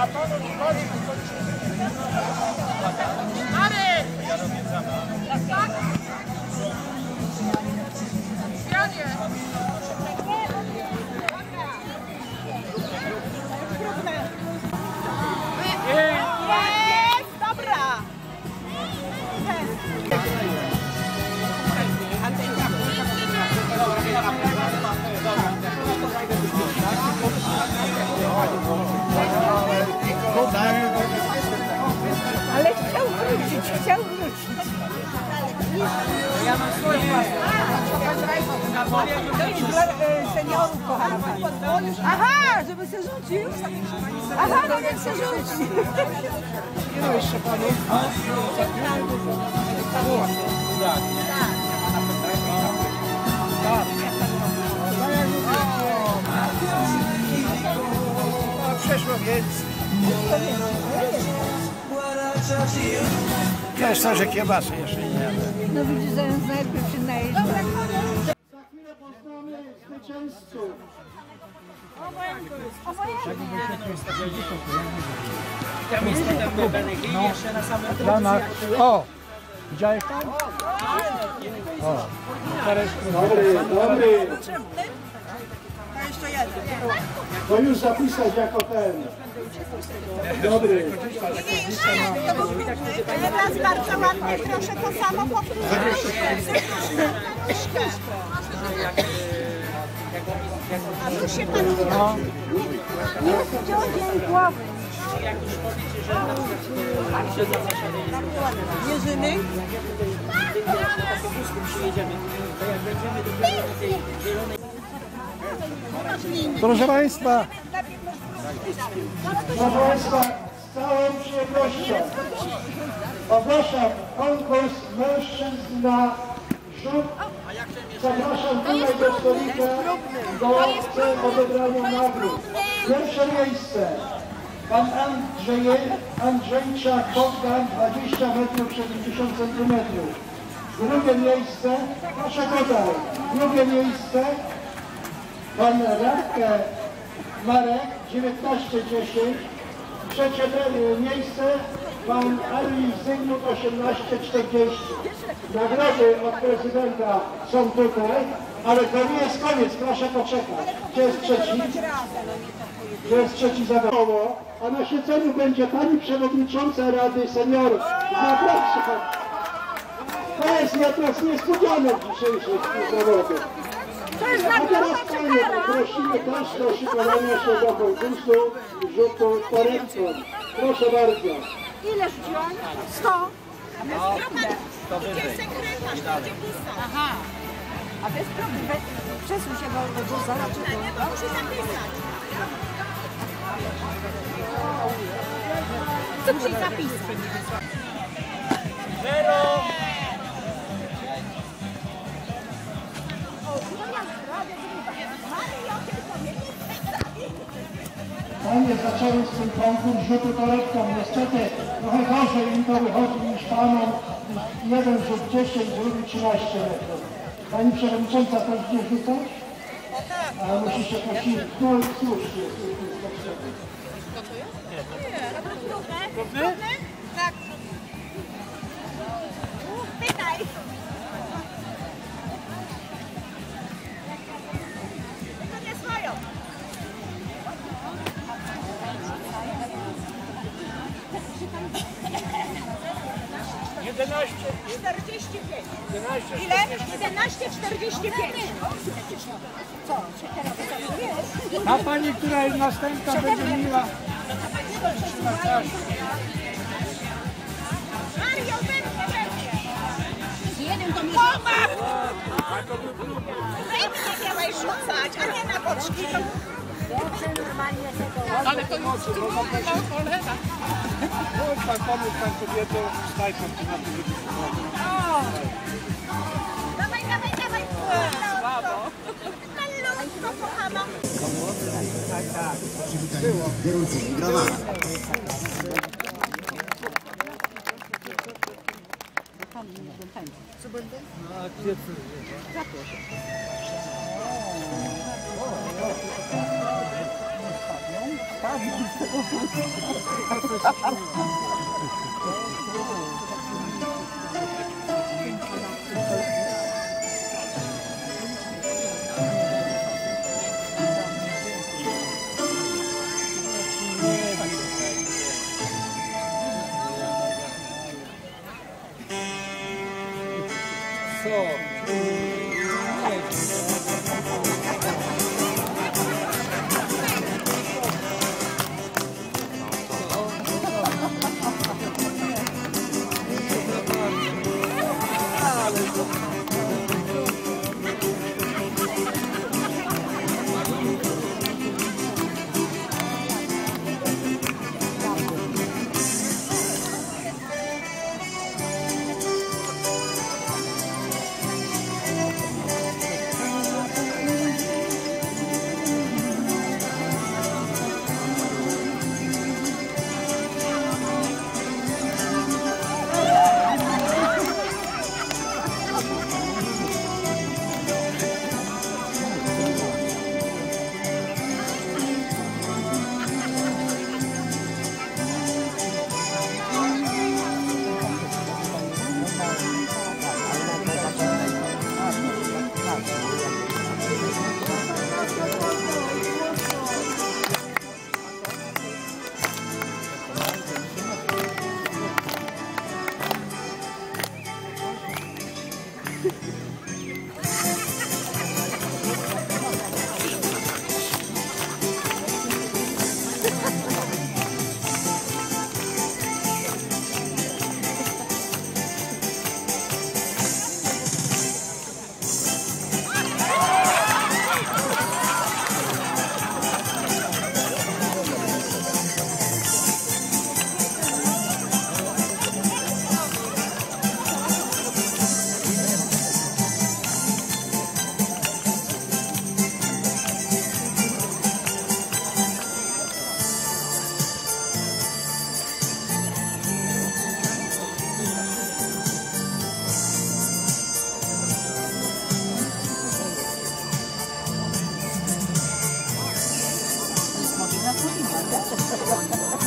Marek! Tak? Janie! Jest! Dobra! Ale chciał wrócić. Ja mam swoją własną. To jest dla seniorów, kochana pani. Aha, żeby się rzucił. Aha, no więc się rzuci. No jeszcze panu. Przeszło więc. Wiesz co, że kiełbasy jeszcze nie jadę. No widzisz, zamiast najpierw się najeść. Za chwilę poznamy zwycięzców. Tam jest potem Benegini jeszcze na samym Dana. O! Widziałeś tam? O! Dobry. To już zapisać jako ten. Dobry. Teraz bardzo ładnie, proszę to samo powtórzyć. A tu się pan jest odzień głowy. Mierzymy? Proszę Państwa, z całą przyjemnością ogłaszam konkurs mężczyzn na rzut. Zapraszam tutaj do stolika do odebrania nagród. Pierwsze miejsce pan Andrzejczak Bogdan, 20 metrów 70 cm. Drugie miejsce, proszę tutaj, drugie miejsce pan Radke Marek, 19,10. Trzecie miejsce pan Ari Zygmunt, 18,40. Nagrody od prezydenta są tutaj, ale to nie jest koniec, proszę poczekać. Gdzie jest trzeci? Gdzie jest trzeci zawodowo? A na siedzeniu będzie pani przewodnicząca Rady Seniorów. Zapraszam. To jest jednak niespodzianek dzisiejszych zawodów. A teraz panie prosimy też do szykowania się do konkursu rzutu torebką. Proszę bardzo. Ile rzuciłam? 100. To wyżej. Aha. A bez problemu. Przesuń się do zobaczy. Nie, muszę zapisać. Co muszę zapisać? Zero! Panie zaczęły swój konkurs rzutu torebką. Niestety trochę gorzej im to wychodzi niż panom. Jeden rzut 10, drugi 13 metrów. Pani przewodnicząca też nie rzucać? A musi się posilić. No słusznie. Równy? Tak. Pytaj. Tylko nie swoją. Jedenaście. 45. 11. Ile? 11,45. Co? Czy teraz wiesz? A pani, która jest następna, będzie miła. Mario, będzie. Jeden to mi pomag! Wy mnie miałeś rzucać, a nie na boczki. Dobrze, normalnie tego. Ale to już cholera. Chodź pan, pomóż pan kobietom, snajpą na tym Dawaj, dawaj, dawaj. Słabo. Malutko, kochana. Co będą? A gdzie ty? Tak, Można to imię, tak?